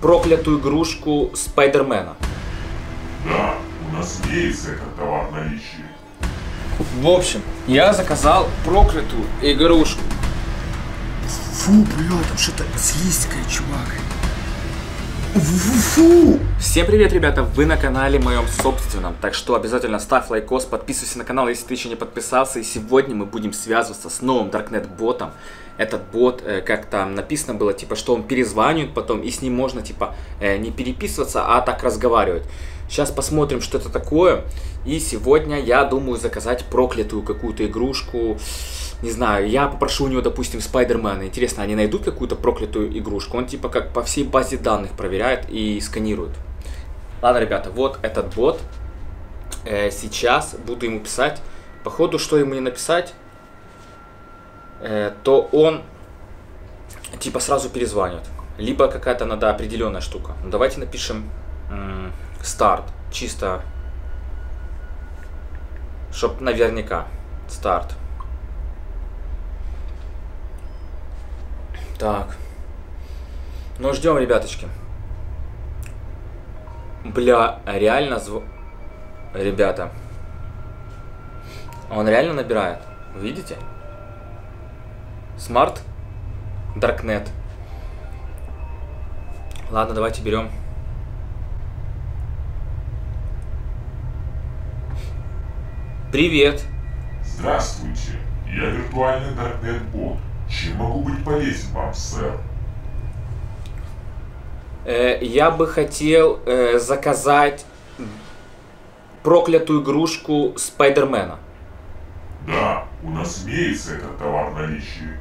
проклятую игрушку Спайдермена. Да, у нас имеется этот товар в наличии. В общем, я заказал проклятую игрушку. Фу, бля, там что-то слизкое, чувак. Фу. Всем привет, ребята, вы на канале моем собственном, так что обязательно ставь лайкос, подписывайся на канал, если ты еще не подписался. И сегодня мы будем связываться с новым Darknet ботом. Этот бот, как там написано было, типа, что он перезванивает потом, и с ним можно, типа, не переписываться, а так разговаривать. Сейчас посмотрим, что это такое. И сегодня я думаю заказать проклятую какую-то игрушку. Не знаю, я попрошу у него, допустим, Спайдермена. Интересно, они найдут какую-то проклятую игрушку? Он типа как по всей базе данных проверяет и сканирует. Ладно, ребята, вот этот бот. Сейчас буду ему писать. Походу, что ему не написать, то он типа сразу перезванивает. Либо какая-то надо определенная штука. Ну, давайте напишем старт. Чисто, чтоб наверняка. Старт. Так. Ну, ждем, ребяточки. Бля, реально Ребята. Он реально набирает. Видите? Smart Darknet. Ладно, давайте берем. Привет. Здравствуйте, я виртуальный Darknet бот. Чем могу быть полезен вам, сэр? Я бы хотел заказать проклятую игрушку Спайдермена. Да, у нас имеется этот товар в наличии.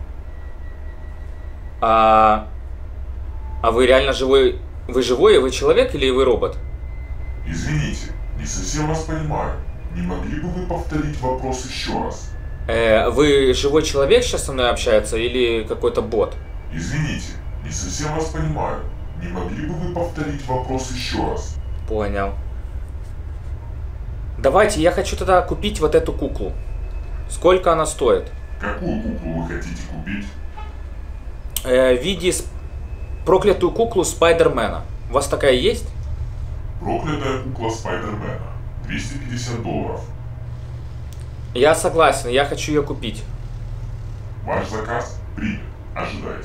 А вы реально живой? Вы живой? Вы человек или вы робот? Извините, не совсем вас понимаю. Не могли бы вы повторить вопрос еще раз? Вы живой человек сейчас со мной общается или какой-то бот? Извините, не совсем вас понимаю. Не могли бы вы повторить вопрос еще раз? Понял. Давайте, я хочу тогда купить вот эту куклу. Сколько она стоит? Какую куклу вы хотите купить? В виде проклятую куклу Спайдермена. У вас такая есть? Проклятая кукла Спайдермена. $250. Я согласен, я хочу ее купить. Ваш заказ принят. Ожидайте.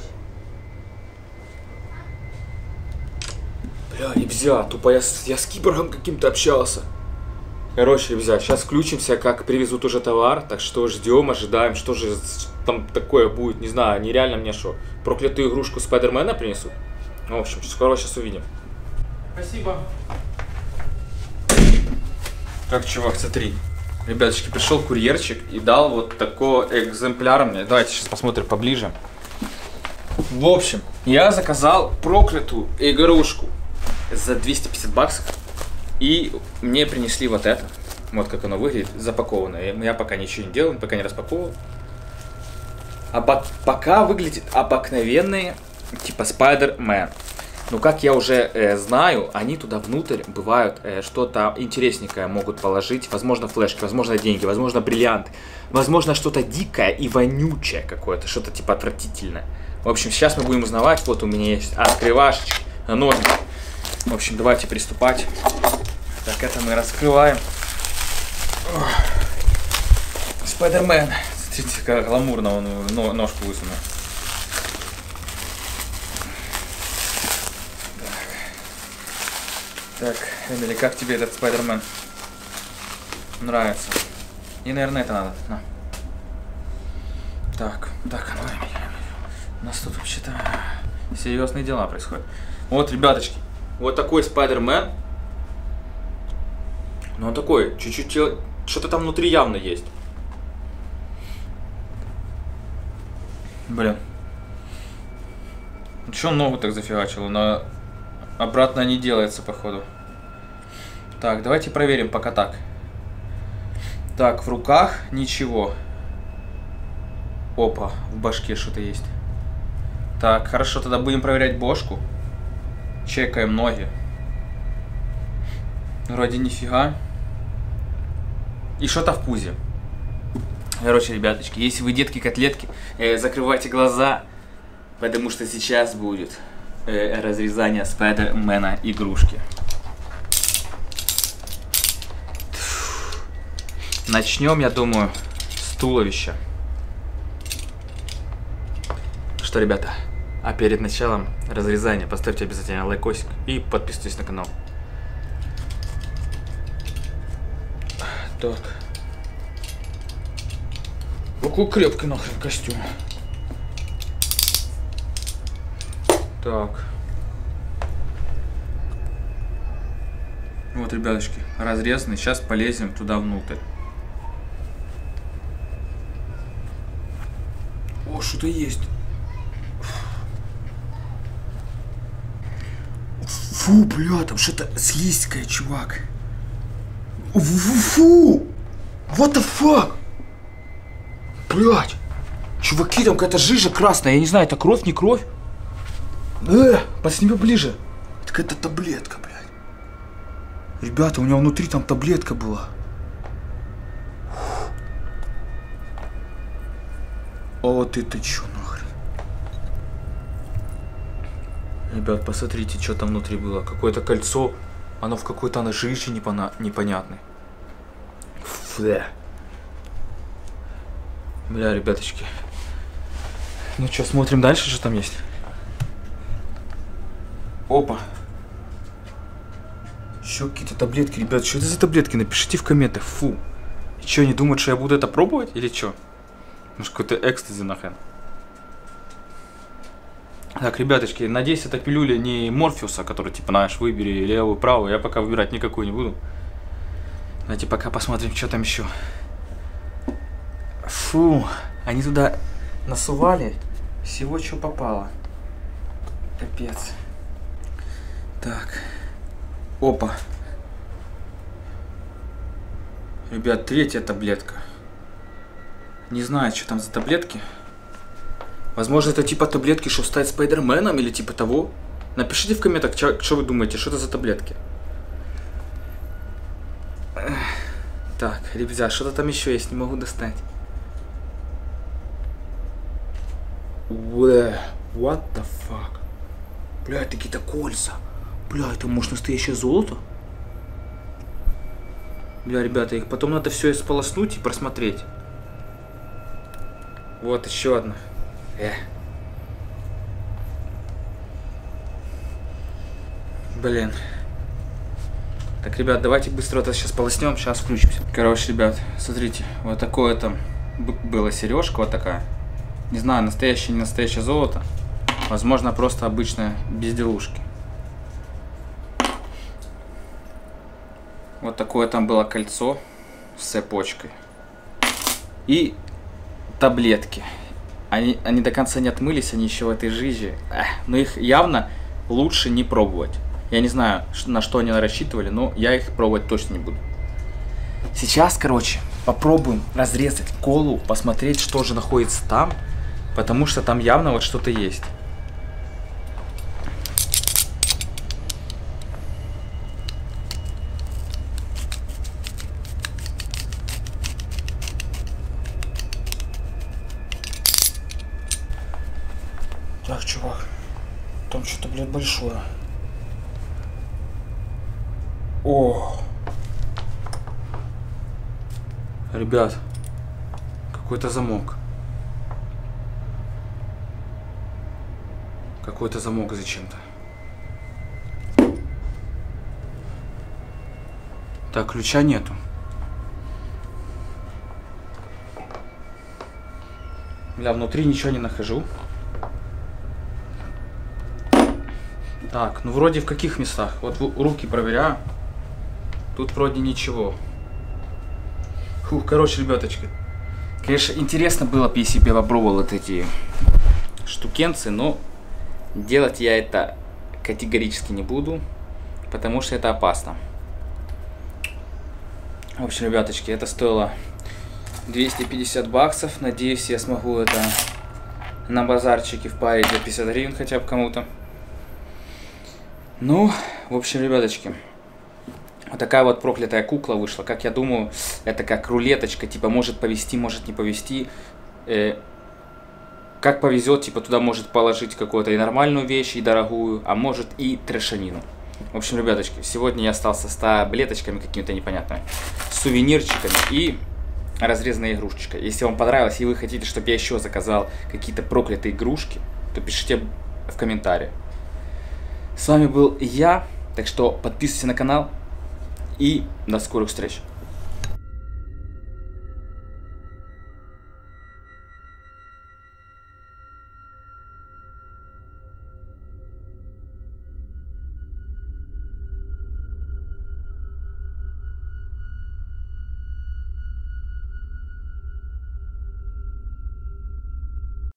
Бля, ребзя, тупо я с киборгом каким-то общался. Короче, ребзя, сейчас включимся, как привезут уже товар. Так что ждем, ожидаем, что же там такое будет. Не знаю, нереально мне что, проклятую игрушку Спайдермена принесут? Ну, в общем, скоро сейчас увидим. Спасибо. Так, чувак, смотри. Ребяточки, пришел курьерчик и дал вот такой экземпляр мне. Давайте сейчас посмотрим поближе. В общем, я заказал проклятую игрушку за $250. И мне принесли вот это. Вот как оно выглядит, запакованное. Я пока ничего не делал, пока не распаковывал. Пока выглядит обыкновенный, типа Спайдермен. Но как я уже знаю, они туда внутрь бывают что-то интересненькое могут положить. Возможно флешки, возможно деньги, возможно бриллианты. Возможно что-то дикое и вонючее какое-то, что-то типа отвратительное. В общем, сейчас мы будем узнавать. Вот у меня есть открывашечка, ножницы. В общем, давайте приступать. Так, это мы раскрываем. Спайдермен. Смотрите, как гламурно он ножку высунул. Так, Эмили, как тебе этот Спайдермен? Нравится. И, наверное, это надо. На. Так, ну, Эмили. У нас тут вообще-то серьезные дела происходят. Вот, ребяточки, вот такой Спайдермен. Ну, он такой, чуть-чуть, что-то там внутри явно есть. Блин. Чё он ногу так зафигачил? Она обратно не делается, походу. Так, давайте проверим пока так. Так, в руках ничего. Опа, в башке что-то есть. Так, хорошо, тогда будем проверять бошку. Чекаем ноги. Вроде нифига. И что-то в пузе. Короче, ребяточки, если вы детки-котлетки, закрывайте глаза, потому что сейчас будет разрезания Спайдермена игрушки. Начнем, я думаю, с туловища. Что, ребята, а перед началом разрезания поставьте обязательно лайкосик и подписывайтесь на канал. Так. Какой крепкий нахрен костюм. Так. Вот, ребятушки, разрезанный. Сейчас полезем туда внутрь. О, что-то есть. Фу, бля, там что-то слизкое, чувак. Фу! What the fuck? Блять! Чуваки, там какая-то жижа красная. Я не знаю, это кровь, не кровь? Подсними ближе. Это какая-то таблетка, блядь. Ребята, у меня внутри там таблетка была. А вот это чё нахрен? Ребят, посмотрите, что там внутри было. Какое-то кольцо. Оно в какой-то жиже непонятной. Фу. Бля, ребяточки. Ну что, смотрим дальше, что там есть. Опа. Еще какие-то таблетки, ребят. Что это за таблетки? Напишите в комментах. Фу. И что, они думают, что я буду это пробовать или что? Может, какой-то экстази нахрен. Так, ребяточки, надеюсь, это пилюля не Морфеуса, который, типа, знаешь, выбери левую, правую. Я пока выбирать никакую не буду. Давайте пока посмотрим, что там еще. Фу, они туда насували всего, что попало. Капец. Так. Опа. Ребят, третья таблетка. Не знаю, что там за таблетки. Возможно, это типа таблетки, чтобы стать Спайдерменом или типа того. Напишите в комментах, что вы думаете, что это за таблетки. Так, ребят, что-то там еще есть, не могу достать. What the fuck? Бля, это какие-то кольца. Бля, это может настоящее золото? Бля, ребята, их потом надо все сполоснуть и просмотреть. Вот еще одна. Блин. Так, ребят, давайте быстро это сейчас полоснем, сейчас включимся. Короче, ребят, смотрите, вот такое там была сережка, вот такая. Не знаю, настоящее, не настоящее золото. Возможно, просто обычная безделушки. Вот такое там было кольцо с цепочкой. И таблетки. Они до конца не отмылись, они еще в этой жиже. Но их явно лучше не пробовать. Я не знаю, на что они рассчитывали, но я их пробовать точно не буду. Сейчас, короче, попробуем разрезать колу, посмотреть, что же находится там. Потому что там явно вот что-то есть. Так, чувак. Там что-то, блядь, большое. О! Ребят, какой-то замок. Какой-то замок зачем-то. Так, ключа нету. Бля, внутри ничего не нахожу. Так, ну вроде в каких местах? Вот руки проверяю. Тут вроде ничего. Фух, короче, ребяточки. Конечно, интересно было бы, если бы я попробовал вот эти штукенцы, но делать я это категорически не буду, потому что это опасно. В общем, ребяточки, это стоило 250 баксов. Надеюсь, я смогу это на базарчике впарить за 50 гривен хотя бы кому-то. Ну, в общем, ребяточки, вот такая вот проклятая кукла вышла. Как я думаю, это как рулеточка, типа может повести, может не повести. как повезет, типа туда может положить какую-то и нормальную вещь, и дорогую, а может и трешанину. В общем, ребяточки, сегодня я остался с таблеточками какими-то непонятными, сувенирчиками и разрезанной игрушечкой. Если вам понравилось и вы хотите, чтобы я еще заказал какие-то проклятые игрушки, то пишите в комментариях. С вами был я, так что подписывайтесь на канал и до скорых встреч.